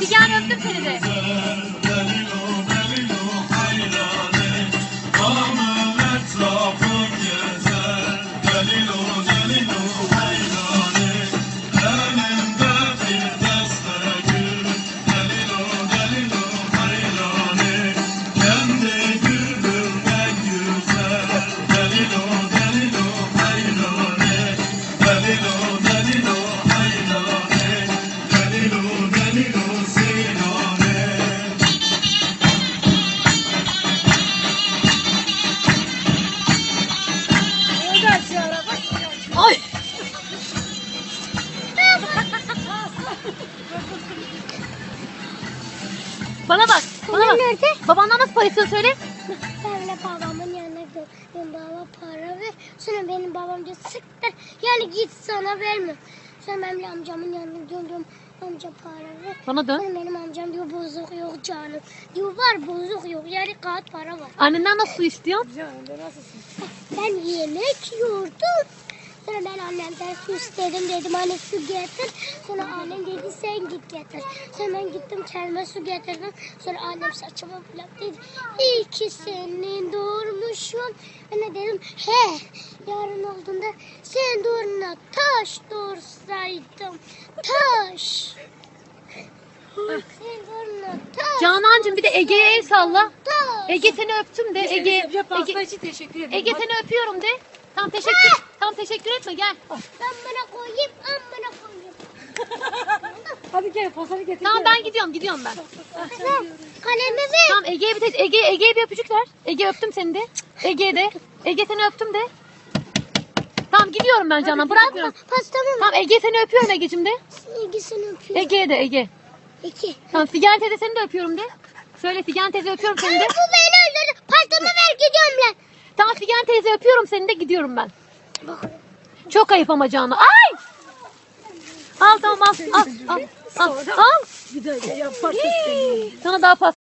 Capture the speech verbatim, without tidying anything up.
Figen öptüm seni de. Ay. Bana bak, bana bak. Nerede? Babandan nasıl para istiyorsun söyle. Ben babamın yanına gidiyorum. Benim baba para ver. Sonra benim babam diyor siktir. Yani git sana verme. Sonra benim amcamın yanına gidiyorum. Diyorum, amca para ver. Bana dön. Sonra benim amcam diyor bozuk yok canım. Diyor var bozuk yok. Yani kağıt para var. Annenden nasıl su istiyorsun? Ben yemek yiyordum. Sonra ben annemden su istedim dedim anne su getir. Sonra annem dedi sen git getir. Sonra ben gittim kendime su getirdim. Sonra annem saçıma falan dedi. İyi ki senin doğurmuşum. Ben de dedim he yarın olduğunda sen doğruna taş doğursaydım. Taş. Sen doğruna taş. Canancığım bir de Ege'ye el salla. Taş. Ege seni öptüm de. Ege, Ege, pasta Ege, için teşekkür ederim. Ege seni öpüyorum de. Tamam teşekkür. Tamam teşekkür etme gel. Ben bana koyayım, ben bana koyayım. Hadi gel postanı getir. Tamam ben gidiyorum gidiyorum ben. Ver, kalemi ver. Tamam Ege'ye bir te- Ege Ege'ye bir öpücük ver. Ege öptüm seni de. Ege'ye de. Ege seni öptüm de. Tamam gidiyorum ben Canan bırakmıyorum. Pastamı ver. Tamam Ege seni öpüyorum Ege'cim de. İlgisini öpüyorum. Ege'ye de Ege. İki. Tamam Figen teyze seni de öpüyorum de. Söyle Figen teyze öpüyorum seni de. Bu beni öldürdü. Pastamı ver gidiyorum lan. Tamam Figen teyze öpüyorum seni de gidiyorum ben. Çok ayıp ama Canan. Ay! Al tamam al al al al. al. Bir dakika ya pasta Hii, sana daha fazla.